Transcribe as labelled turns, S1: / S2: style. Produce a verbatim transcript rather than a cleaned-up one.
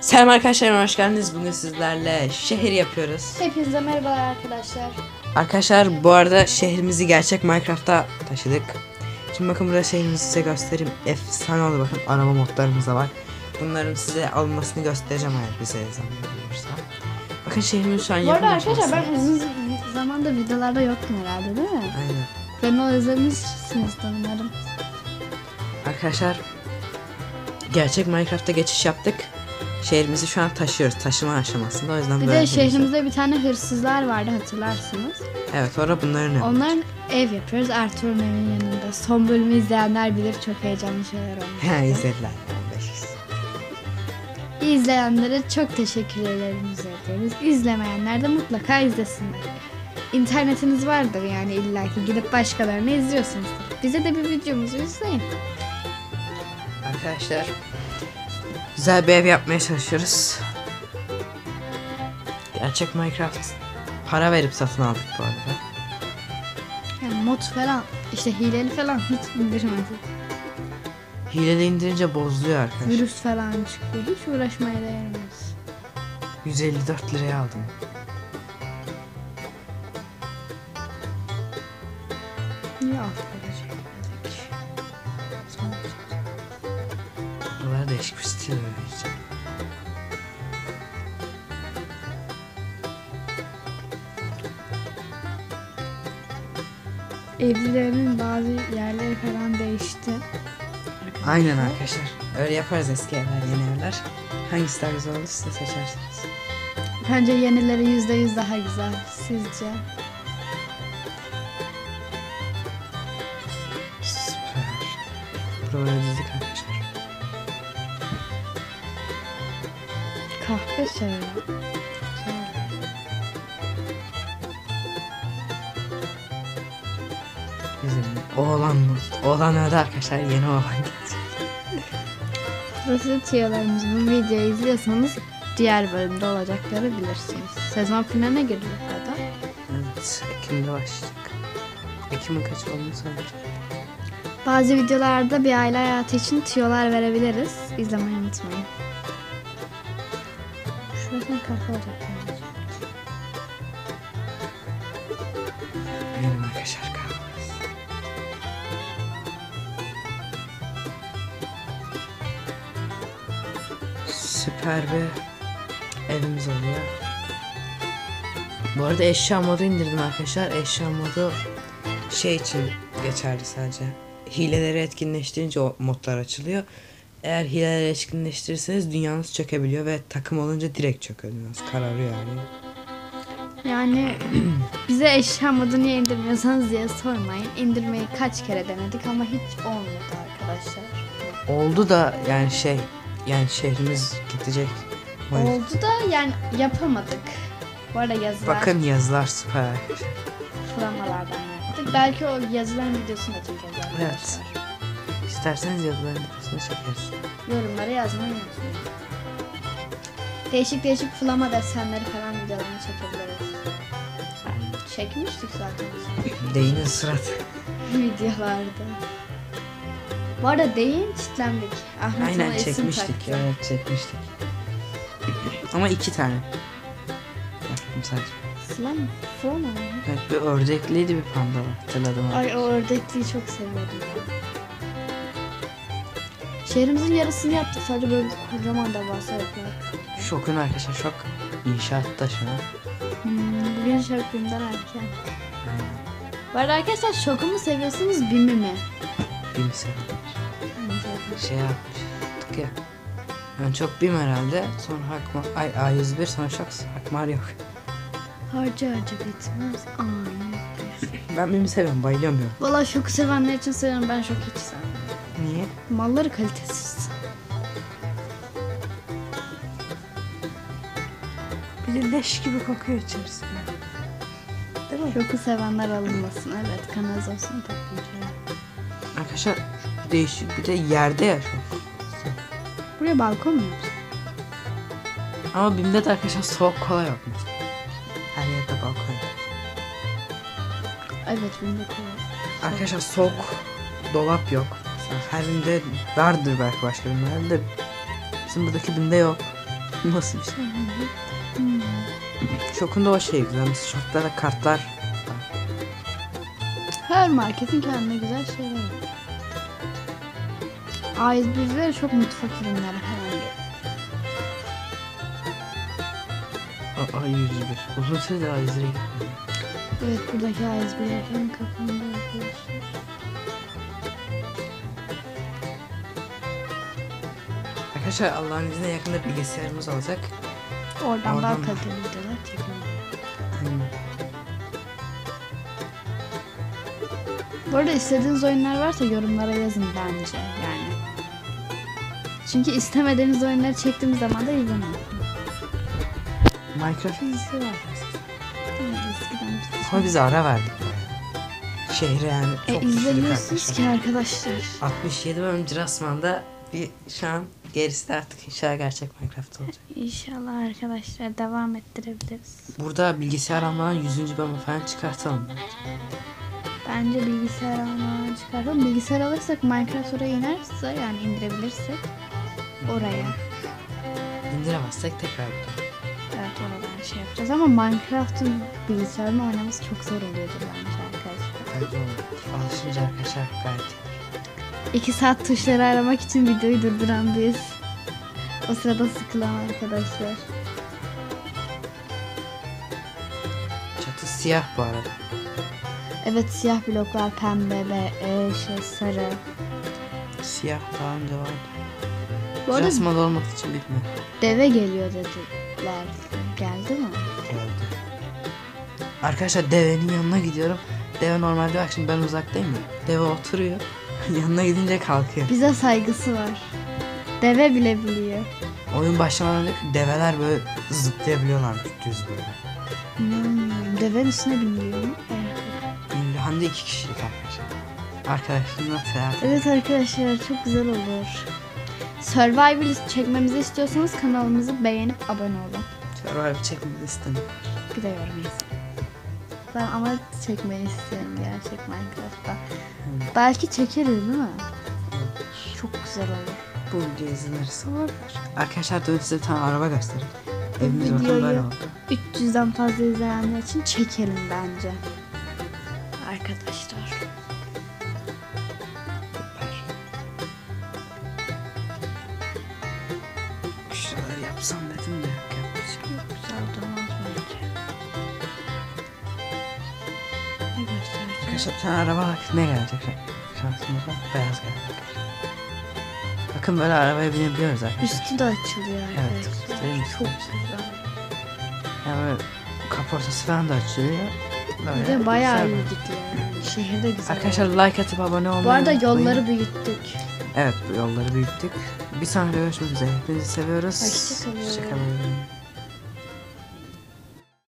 S1: Selam arkadaşlar, hoş geldiniz. Bugün sizlerle şehir yapıyoruz.
S2: Hepinize merhabalar arkadaşlar.
S1: Arkadaşlar bu arada şehrimizi gerçek Minecraft'a taşıdık. Şimdi bakın burada şehrimizi size göstereyim. Efsane oldu, bakın arama modlarımız da var. Bunların size alınmasını göstereceğim eğer bize zaman olursa. Bakın şehrimiz şu an
S2: Bu arada
S1: yapım
S2: arkadaşlar ben
S1: aşamasında.
S2: uzun zamanda videolarda yoktum herhalde, değil mi?
S1: Aynen.
S2: Ben o özlemişsiniz umarım.
S1: Arkadaşlar gerçek Minecraft'a geçiş yaptık. Şehrimizi şu an taşıyoruz, taşıma aşamasında, o yüzden
S2: Bir
S1: böyle
S2: de
S1: şey-
S2: şehrimizde bir tane hırsızlar vardı, hatırlarsınız.
S1: Evet, orada bunların evi.
S2: Onların ev yapıyoruz Ertuğrul'un evinin yanında. Son bölümü izleyenler bilir, çok heyecanlı şeyler olmuş.
S1: He, izlediler. beş yüz.
S2: İzleyenlere çok teşekkürlerimizi ediyoruz. İzlemeyenler de mutlaka izlesinler. İnternetiniz vardır yani, illaki gidip başkalarını izliyorsunuz. Bize de bir videomuzu izleyin.
S1: Arkadaşlar güzel bir ev yapmaya çalışıyoruz. Gerçek Minecraft para verip satın aldık bu arada.
S2: Yani mod falan, işte hileli falan hiç indirmedik.
S1: Hileli indirince bozuluyor arkadaşlar.
S2: Virüs falan çıkıyor. Hiç uğraşmaya değmez.
S1: yüz elli dört liraya aldım.
S2: Niye alt kalacak?
S1: Buralar değişik bir stil öğreneceğim.
S2: Evlilerin bazı yerleri falan değişti.
S1: Aynen arkadaşlar. Öyle yaparız, eski evler, yeni evler. Hangisi daha güzel olursa seçersiniz.
S2: Bence yenileri yüzde yüz daha güzel. Sizce?
S1: Süper. Buraları dizdik arkadaşlar.
S2: Kahve çayı.
S1: Bizim oğlanımız. Oğlan öldü arkadaşlar. Yeni oğlan gelecek.
S2: Burası tiyolarımız. Bu videoyu izliyorsanız diğer bölümde olacakları bilirsiniz. Sezon finaline girdi burada.
S1: Evet. Ekim'de başlayacak. Ekim'in kaç olduğunu söyleyeceğim.
S2: Bazı videolarda bir aile hayatı için tüyolar verebiliriz. İzlemeyi unutmayın. Şurasına kahve olacak. bence.
S1: Benim arkadaşlar kahvemiz. Süper bir evimiz oluyor. Bu arada eşya modu indirdim arkadaşlar. Eşya modu şey için geçerli sadece. Hileleri etkinleştirince o modlar açılıyor. Eğer hileleri etkinleştirirseniz dünyanız çökebiliyor ve takım olunca direkt çöküyorsunuz. Kararıyor yani.
S2: Yani bize eşya modu niye indirmiyorsanız diye sormayın. İndirmeyi kaç kere denedik ama hiç olmadı arkadaşlar.
S1: Oldu da yani şey yani şehrimiz gidecek.
S2: Oldu da yani yapamadık. Bu arada yazılar
S1: Bakın yazılar süper.
S2: flamalardan yaptık. Belki o yazıların videosunu da çekeriz arkadaşlar.
S1: Evet. İsterseniz yazıların videosunu çekeriz.
S2: Yorumlara yazmayı unutmayın. Değişik değişik flama desenleri falan videolarını çekebiliriz. Çekmiştik zaten biz
S1: Değinin surat.
S2: videolarda. Bu arada deyin çitlendik. Ahmet ona
S1: Aynen
S2: isim
S1: çekmiştik.
S2: taktı.
S1: Evet çekmiştik. Ama iki tane. Baktım sadece.
S2: Sıla mı? Flama mı?
S1: Evet, bir ördekliydi, bir panda var. Hatırladım.
S2: Ay o ördekliği çok seviyordum ben. Şehrimizin yarısını yaptık, sadece böyle kocaman devasa yapıyorlar.
S1: Şokun arkadaşlar, şok. İnşaatta şu an.
S2: Hmm, bugün şokumdan erken. Bu arada arkadaşlar, şoku mu seviyorsunuz, Bim'i mi?
S1: Bim seviyorlar. Şey yapmış. Tık ya. Ben çok bim herhalde. Sonra Hakmar. Ay A yüz bir, sonra şok. Hakmar yok.
S2: Harca harca bitmez. Ay.
S1: Ben bimi seviyorum. Bayılıyorum ya.
S2: Valla şoku sevenler için söylüyorum, ben şoku hiç sevmiyorum.
S1: Niye?
S2: Malları kalitesiz.
S1: Bir de leş gibi kokuyor içerisi. Değil mi?
S2: Şoku sevenler alınmasın. Evet, kanalizasyon toplayacağım.
S1: Arkadaşlar değişik, bir de yerde ya şok.
S2: Buraya balkon mu yapacağız?
S1: Ama Bim'de de arkadaşlar soğuk kola yok mu? Her yerde balkon yok.
S2: Evet, Bim'de koy.
S1: Arkadaşlar soğuk dolap yok. Mesela her Bim'de vardır belki başka Bim'lerde de bizim buradaki Bim'de yok. Nasıl bir şey? Şokunda o şey güzel. Mesela Şokta da kartlar var.
S2: Her marketin kendine güzel şeyleri var. A yüz bir'de çok mutfak ürünleri herhalde.
S1: A yüz bir. Uzun süredir A yüz bire gitmedim.
S2: Evet, buradaki A yüz bir'in kapandı arkadaşlar.
S1: Arkadaşlar Allah'ın izniyle yakında bilgisayarımız olacak.
S2: Oradan,
S1: Oradan
S2: daha
S1: mı?
S2: kaliteli videolar çekelim.
S1: Hmm.
S2: Bu arada istediğiniz oyunlar varsa yorumlara yazın bence yani. Çünkü istemediğiniz oyunları çektiğimiz zaman da izlemeyin.
S1: Minecraft dizisi var.
S2: Evet, eskiden biz-
S1: Ama biz ara verdik. Şehre yani çok
S2: E
S1: düşürdük
S2: izlemiyorsunuz
S1: arkadaşlar.
S2: ki arkadaşlar.
S1: altmış yedi bölüm Cirasman'da bir şu an gerisi de artık inşallah gerçek Minecraft olacak.
S2: İnşallah arkadaşlar devam ettirebiliriz.
S1: Burada bilgisayar almadan yüzüncü bölümü falan çıkartalım.
S2: Bence bilgisayar almadan çıkartalım. Bilgisayar alırsak Minecraft oraya inerse yani indirebilirsek oraya.
S1: İndiremezsek tekrar bir de.
S2: Evet, oradan şey yapacağız ama Minecraft'ın bilgisayarını oynaması çok zor oluyordur bence arkadaşlar.
S1: Hadi oğlum. Alışınca arkadaşlar gayet iyi.
S2: İki saat tuşları aramak için videoyu durduran biz. O sırada sıkılan arkadaşlar.
S1: Çatı siyah bu arada.
S2: Evet, siyah bloklar, pembe ve e, şey sarı.
S1: Siyah daha önce vardı.
S2: Bu arada
S1: Cirasman'da olmadığı için bitmiyor.
S2: deve geliyor dediler. Geldi mi?
S1: Geldi. Arkadaşlar devenin yanına gidiyorum. Deve normalde bak şimdi ben uzaktayım ya. Deve oturuyor. Yanına gidince kalkıyor.
S2: Bize saygısı var. Deve bile biliyor.
S1: Oyun başlamadan önce develer böyle zıplayabiliyorlarmış düz böyle.
S2: Hmm, devenin üstüne biniliyor mu? Evet.
S1: Şimdi hem de iki kişilik arkadaşlar. Arkadaşımla seyahat.
S2: Evet arkadaşlar, çok güzel olur. Survival çekmemizi istiyorsanız kanalımızı beğenip abone olun.
S1: Survivor çekmemi istemiyorum.
S2: Bir de yorum yazın. Ben ama çekmeyi istiyorum gerçek Minecraft'ta.
S1: Hmm.
S2: Belki çekeriz değil mi? Çok güzel olur.
S1: Bu videoyu izlenirse olabilir. Arkadaşlar dün size bir tane araba göstereyim.
S2: Bu
S1: Evimiz bakın
S2: videoyu-
S1: böyle oldu.
S2: üç yüzden fazla izleyenler için çekelim bence. Arkadaşlar.
S1: Süper. Şuraları yapsam dedim de yok yapmışım.
S2: Çok güzel durmaz bence. Ne göstereceğim?
S1: Arkadaşlar bir tane araba bak ne gelecek şansımıza? Beyaz gelecek. Bakın böyle arabaya binebiliyoruz arkadaşlar.
S2: Üstü de açılıyor
S1: Evet,
S2: arkadaşlar.
S1: değil mi?
S2: Çok güzel.
S1: Yani böyle kaportası falan da açılıyor. Böyle
S2: Bir de bayağı
S1: güzel
S2: iyi gidiyor. Yani. Şehirde güzel.
S1: Arkadaşlar like atıp abone olmayı
S2: Bu arada
S1: unutmayın.
S2: yolları büyüttük.
S1: Evet bu yolları büyüttük. Bir sonraki görüşmek üzere. Hepinizi seviyoruz.
S2: Hoşça kalın.
S1: Hoşça kalın.